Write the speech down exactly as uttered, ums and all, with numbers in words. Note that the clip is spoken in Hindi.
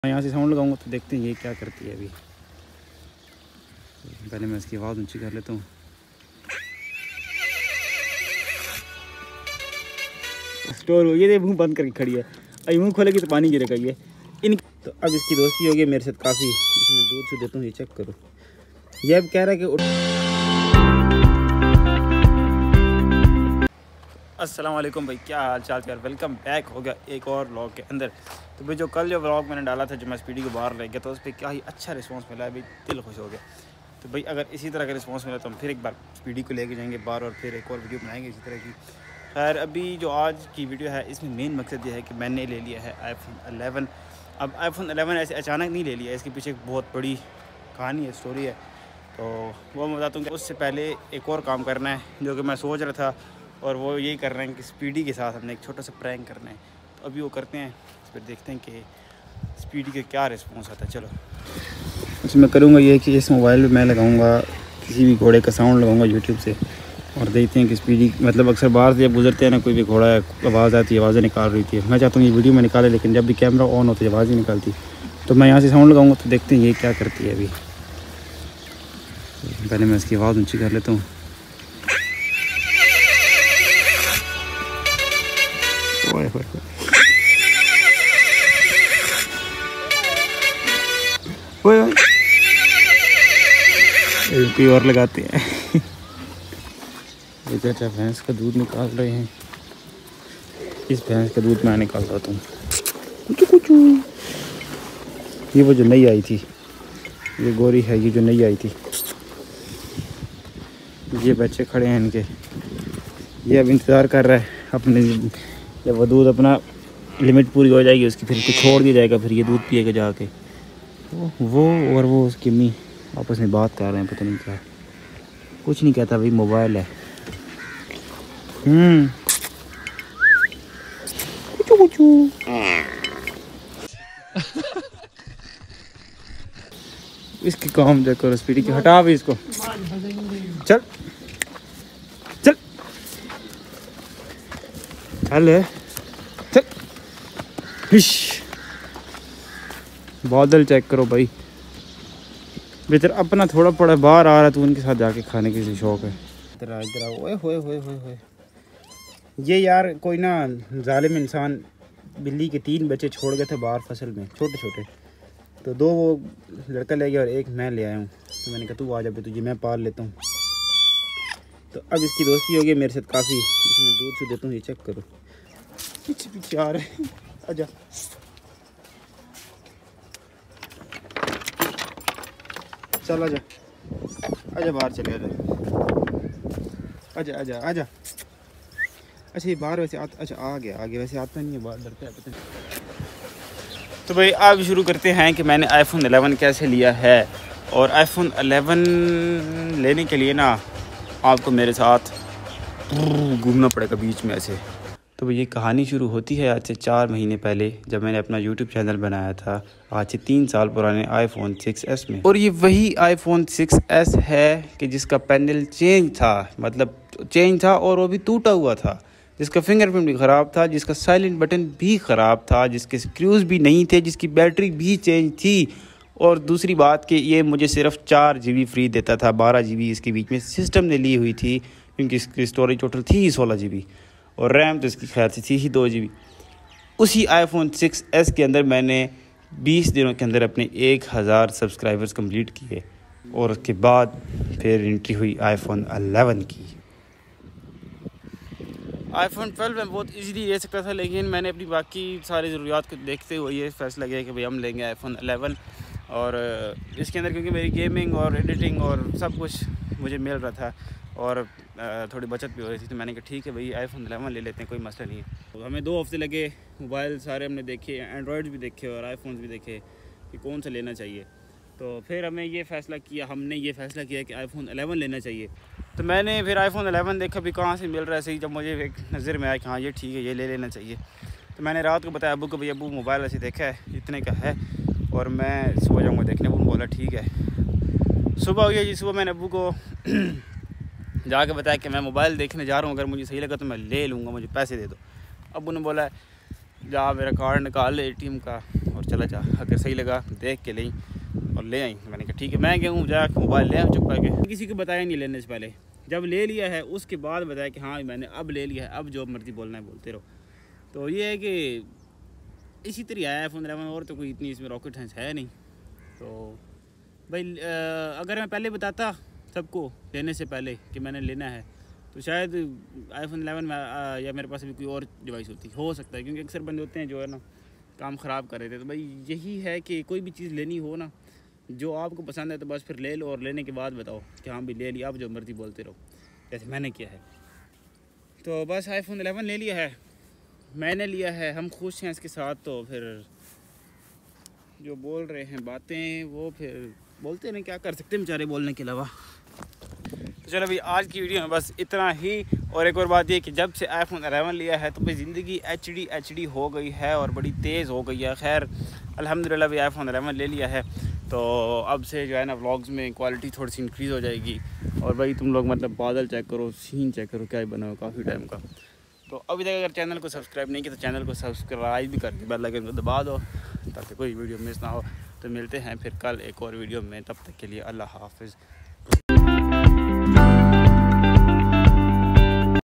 यहाँ से साउंड लगाऊंगा तो देखते हैं ये क्या करती है। अभी पहले मैं इसकी आवाज़ ऊंची कर लेता हूँ। स्टोर हो ये मुंह बंद करके खड़ी है, अभी मुंह खोलेगी तो पानी गिरेगा ये इन। तो अब इसकी दोस्ती होगी मेरे साथ काफ़ी, इसमें दूर से देता हूँ, ये चेक करो। ये अब कह रहा है कि अस्सलाम वालेकुम भाई, क्या हाल चाल यार। वेलकम बैक हो गया एक और व्लॉग के अंदर। तो भाई जो कल जो व्लॉग मैंने डाला था, जो मैं स्पीडी को बाहर ले गया, तो उस पर क्या ही अच्छा रिस्पांस मिला है भाई, दिल खुश हो गया। तो भाई अगर इसी तरह का रिस्पांस मिला तो हम फिर एक बार स्पीडी को लेके जाएंगे बाहर और फिर एक और वीडियो बनाएंगे इसी तरह की। खैर अभी जो आज की वीडियो है इसमें मेन मकसद ये है कि मैंने ले लिया है आईफोन अलेवन। अब आईफोन अलेवन ऐसे अचानक नहीं ले लिया, इसके पीछे एक बहुत बड़ी कहानी है, स्टोरी है। तो वो मैं बताता हूँ कि उससे पहले एक और काम करना है जो कि मैं सोच रहा था, और वो यही कर रहे हैं कि स्पीडी के साथ हमने एक छोटा सा प्रैंक करना है। तो अभी वो करते हैं, फिर देखते हैं कि स्पीडी का क्या रिस्पॉन्स आता है। चलो उसमें करूँगा ये कि इस मोबाइल में मैं लगाऊंगा किसी भी घोड़े का साउंड लगाऊंगा यूट्यूब से, और देखते हैं कि स्पीडी मतलब अक्सर बाहर से जब गुजरते हैं ना, कोई भी घोड़ा आवाज़ आती है, आवाज़ें निकाल रही थी। मैं चाहता हूँ ये वीडियो में निकाले, लेकिन जब भी कैमरा ऑन होता है आवाज़ ही निकालती। तो मैं यहाँ से साउंड लगाऊँगा तो देखते हैं ये क्या करती है। अभी पहले मैं इसकी आवाज़ ऊँची कर लेता हूँ। ओए होए ओए ओए एलपी और लगाते हैं। ये चाचा भैंस का दूध निकाल रहे हैं, इस भैंस का दूध मैं निकालता हूँ। कुछ कुछ ये वो जो नई आई थी, ये गोरी है, ये जो नई आई थी, ये बच्चे खड़े हैं इनके। ये अब इंतज़ार कर रहा है अपने, जब वो दूध अपना लिमिट पूरी हो जाएगी उसकी, फिर इसको छोड़ दिया जाएगा, फिर ये दूध पिएगा जाके। वो और वो उसकी अम्मी आपस में बात कर रहे हैं, पता नहीं क्या। कुछ नहीं कहता भाई, मोबाइल है। हम्म कुचू कुचू इसकी काम देखो, स्पीडी की हटा भी इसको। चल चल चल चल। हिश बादल चेक करो भाई, बेचारा अपना थोड़ा पड़ा बाहर आ रहा है, तो उनके साथ जाके खाने की शौक है। इधर आ इधर आओ। ओए होए होए होए होए ये यार कोई ना जालिम इंसान बिल्ली के तीन बच्चे छोड़ गए थे बाहर फसल में, छोटे छोटे। तो दो वो लड़का ले गया और एक मैं ले आया हूँ। तो मैंने कहा तू आ जा, तुझे मैं पाल लेता हूँ। तो अब इसकी दोस्ती होगी मेरे साथ काफ़ी, इसमें दूर से देता हूँ, ये चेक करो। पीछे पीछे आ रहे हैं, आजा चल आजा आजा, बाहर चले आजा आजा आजा आजा। अच्छा ये बाहर वैसे आता, अच्छा आ गया आ गया, वैसे आता नहीं है बाहर, डरता है पता नहीं। तो भाई अब शुरू करते हैं कि मैंने आईफोन अलेवन कैसे लिया है। और आईफोन अलेवन लेने के लिए ना आपको मेरे साथ घूमना पड़ेगा बीच में ऐसे। तो भाई ये कहानी शुरू होती है आज से चार महीने पहले, जब मैंने अपना यूट्यूब चैनल बनाया था, आज से तीन साल पुराने आईफोन सिक्स एस में। और ये वही आईफोन सिक्स एस है कि जिसका पैनल चेंज था, मतलब चेंज था और वो भी टूटा हुआ था, जिसका फिंगरप्रिंट भी ख़राब था, जिसका साइलेंट बटन भी ख़राब था, जिसके स्क्रूज भी नहीं थे, जिसकी बैटरी भी चेंज थी। और दूसरी बात कि ये मुझे सिर्फ चार जी बी फ्री देता था, बारह जी बी इसके बीच में सिस्टम ने ली हुई थी, क्योंकि इसकी स्टोरेज टोटल थी ही सोलह जी बी, और रैम तो इसकी खैर से थी ही दो जी बी। उसी आईफोन सिक्स एस के अंदर मैंने बीस दिनों के अंदर अपने एक हज़ार सब्सक्राइबर्स कंप्लीट किए, और उसके बाद फिर एंट्री हुई आईफोन अलेवन की। आईफोन ट्वेल्व मैं बहुत इजीली ले सकता था, लेकिन मैंने अपनी बाकी सारी ज़रूरियात को देखते हुए ये फैसला किया कि भाई हम लेंगे आईफोन अलेवन। और इसके अंदर क्योंकि मेरी गेमिंग और एडिटिंग और सब कुछ मुझे मिल रहा था, और थोड़ी बचत भी हो रही थी, तो मैंने कहा ठीक है भाई आईफोन अलेवन ले लेते हैं, कोई मसला नहीं है। तो हमें दो हफ्ते लगे, मोबाइल सारे हमने देखे, एंड्रॉयड भी देखे और आईफोन भी देखे कि कौन सा लेना चाहिए। तो फिर हमें ये फ़ैसला किया हमने ये फ़ैसला किया कि आईफोन अलेवन लेना चाहिए। तो मैंने फिर आईफोन अलेवन देखा भी कहाँ से मिल रहा है सही, जब मुझे एक नज़र में आया कि हाँ ये ठीक है, ये ले लेना चाहिए। तो मैंने रात को बताया अबू को, भाई अबू मोबाइल ऐसे देखा है इतने का है, और मैं सुबह जाऊँगा देखने। अबू ने बोला ठीक है। सुबह हुई जी, सुबह मैंने अबू को जाके बताया कि मैं मोबाइल देखने जा रहा हूँ, अगर मुझे सही लगा तो मैं ले लूँगा, मुझे पैसे दे दो। अबू ने बोला जा मेरा कार्ड निकाल ले एटीएम का और चला जा, अगर सही लगा देख के लें और ले आई। मैंने कहा ठीक है, मैं गया हूँ जाकर मोबाइल ले आऊँ चुप करके। किसी को बताया नहीं लेने से पहले, जब ले लिया है उसके बाद बताया कि हाँ मैंने अब ले लिया है, अब जो मर्ज़ी बोलना है बोलते रहो। तो ये है कि इसी तरह आया आईफोन इलेवन, और तो कोई इतनी इसमें रॉकेट साइंस है नहीं। तो भाई अगर मैं पहले बताता सबको लेने से पहले कि मैंने लेना है, तो शायद आईफोन इलेवन में या मेरे पास भी कोई और डिवाइस होती, हो सकता है, क्योंकि अक्सर बंदे होते हैं जो है ना काम ख़राब कर रहे थे। तो भाई यही है कि कोई भी चीज़ लेनी हो ना, जो आपको पसंद है तो बस फिर ले लो, और लेने के बाद बताओ कि हाँ भी ले लिया, आप जो मर्ज़ी बोलते रहो जैसे मैंने किया है। तो बस आईफोन इलेवन ले लिया है, मैंने लिया है, हम खुश हैं इसके साथ। तो फिर जो बोल रहे हैं बातें वो फिर बोलते नहीं, क्या कर सकते हैं बेचारे बोलने के अलावा। तो चलो भाई आज की वीडियो में बस इतना ही। और एक और बात ये कि जब से आईफोन इलेवन लिया है तो भाई ज़िंदगी एच डी एच डी हो गई है और बड़ी तेज़ हो गई है। खैर अल्हम्दुलिल्लाह भी आईफोन इलेवन ले लिया है, तो अब से जो है ना व्लॉग्स में क्वालिटी थोड़ी सी इंक्रीज़ हो जाएगी। और भाई तुम लोग मतलब बादल चेक करो, सीन चेक करो, क्या ही बना हो काफ़ी टाइम का। तो अभी तक अगर चैनल को सब्सक्राइब नहीं किया तो चैनल को सब्सक्राइब भी कर दो, बेल आइकन को दबा दो ताकि कोई वीडियो मिस ना हो। तो मिलते हैं फिर कल एक और वीडियो में, तब तक के लिए अल्लाह हाफ़िज़।